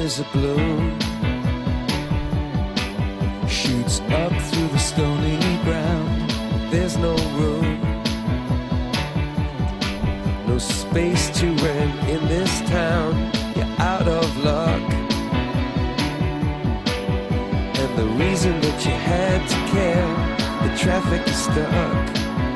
is a bloom, shoots up through the stony ground. There's no room, no space to rent in this town. You're out of luck, and the reason that you had to care, the traffic is stuck,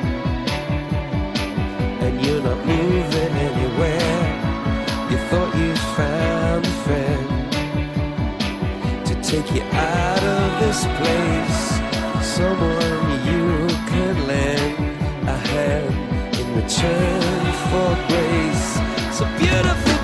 and you're not moving anywhere. You thought you found a friend to take you out of this place, someone you could lend a hand in return for grace. So beautiful.